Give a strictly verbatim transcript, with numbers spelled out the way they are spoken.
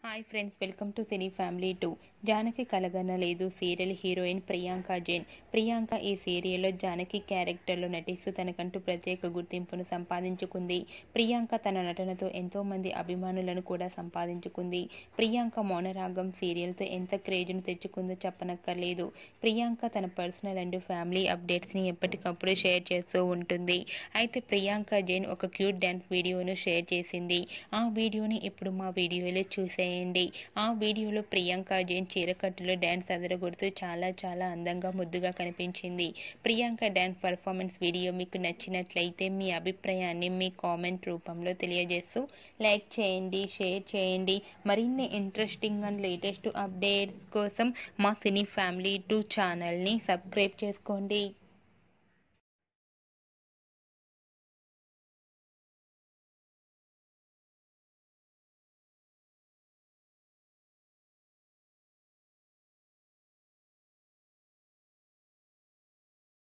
Hi friends, welcome to cine family two. Janaki Kalaganaledu serial heroine Priyanka Jain. Priyanka ఈ సీరియల్లో జానకి క్యారెక్టర్లో నటిస్తూ తనకంటూ ప్రత్యేక గుర్తింపును సంపాదించుకుంది. ప్రియాంక తన నటనతో ఎంతో మంది అభిమానులను కూడా సంపాదించుకుంది. ప్రియాంక మౌనరాగం సీరియల్తో ఎంత క్రేజ్ను తెచ్చుకుందో చెప్పనక్కర్లేదు. ప్రియాంక తన పర్సనల్ అండ్ ఫ్యామిలీ అప్డేట్స్ని ఎప్పటికప్పుడు షేర్ చేస్తూ ఉంటుంది. అయితే ప్రియాంక జైన్ ఒక క్యూట్ డ్యాన్స్ వీడియోను షేర్ చేసింది. ఆ వీడియోని ఇప్పుడు మా వీడియోలో చూసే ఆ వీడియోలో ప్రియాంక జైన్ చీరకట్టులో డ్యాన్స్ అదరగొడుతూ చాలా చాలా అందంగా ముద్దుగా కనిపించింది. ప్రియాంక డ్యాన్స్ పర్ఫార్మెన్స్ వీడియో మీకు నచ్చినట్లయితే మీ అభిప్రాయాన్ని మీ కామెంట్ రూపంలో తెలియజేస్తూ లైక్ చేయండి, షేర్ చేయండి. మరిన్ని ఇంట్రెస్టింగ్ అండ్ లేటెస్ట్ అప్డేట్స్ కోసం మా సినీ ఫ్యామిలీ టూ ఛానల్ని సబ్స్క్రైబ్ చేసుకోండి.